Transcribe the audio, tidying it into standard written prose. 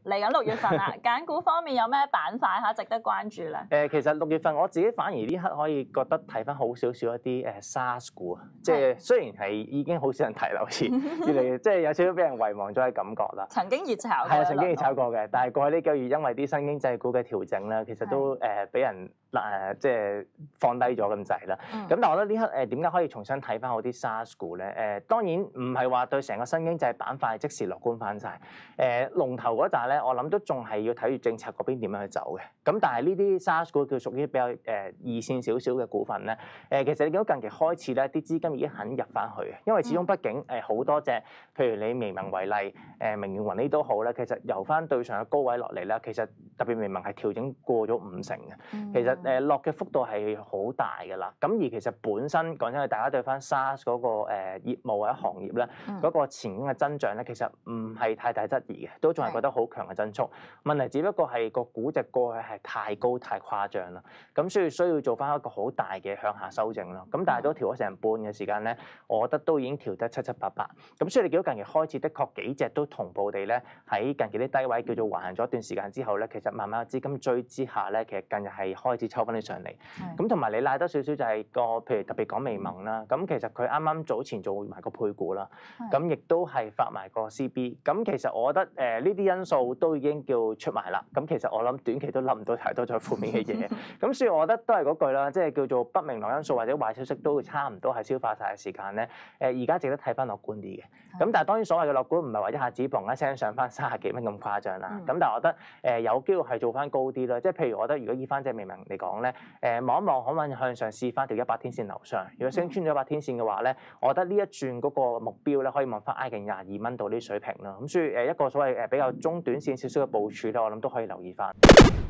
嚟緊6月份啦，揀股方面有咩板塊嚇值得關注咧？ 其實6月份我自己反而呢刻可以覺得睇翻好少少一啲SaaS 股啊，即係雖然係已經好少人提啦，好似越嚟越即係有少少俾人遺忘咗嘅感覺啦。 曾經熱炒過， 係啊，曾經熱炒過嘅，但係過去呢幾個月因為啲新經濟股嘅調整咧，其實都俾人即係放低咗咁滯啦。咁但係我覺得呢刻點解可以重新睇翻好啲 SaaS 股咧？當然唔係話對成個新經濟板塊即時樂觀翻晒。龍頭嗰扎咧，我諗都仲係要睇住政策嗰邊點樣去走嘅。咁但係呢啲 SaaS 股叫屬於比較二線少少嘅股份咧，其實你見到近期開始咧，啲資金已經肯入翻去嘅，因為始終畢竟好多隻，譬如你微盟為例，明源雲呢都好咧，其實由翻對上嘅高位落嚟啦，其實特別微盟係調整過咗50%嘅，其實落嘅幅度係好大㗎啦。咁而其實本身講真，大家對翻 SaaS 嗰個業務或者行業咧，嗰個前景嘅增長咧，其實唔係太大質疑嘅，都仲係覺得好強嘅增速。問題只不過係個估值過去係太高太誇張啦，咁所以需要做翻一個好大嘅向下修正咯。咁但係都調咗成半嘅時間咧，我覺得都已經調得七七八八。咁所以你見到近期開始的確幾隻都同步地咧喺近期啲低位叫做橫行咗一段時間之後咧，其實慢慢有資金追之下咧，其實近日係開始抽翻啲上嚟。咁同埋你賴多少少就係個譬如特別講微盟啦，咁其實佢啱啱早前做埋個配股啦，咁亦都係發埋個 CB。咁其實我覺得呢啲因素都已經叫出埋啦。咁其實我諗短期都諗唔到太多再負面嘅嘢。咁所以我覺得都係嗰句啦，即係叫做不明朗因素或者壞消息都差唔多係消化晒嘅時間咧。而家值得睇翻樂觀啲嘅。咁但係當然所謂嘅樂觀唔係話一下子嘣一聲上翻30幾蚊咁誇張啦。咁但係我覺得有機會係做翻高啲啦。即係譬如我覺得如果以翻隻微盟嚟講咧，望一望可唔可以向上試翻條100天線樓上？如果升穿咗100天線嘅話咧，我覺得呢一轉嗰個目標咧可以望翻挨近22蚊到呢水平啦。咁所以一個所謂比較中短線少少嘅部署咧，我諗都可以留意翻。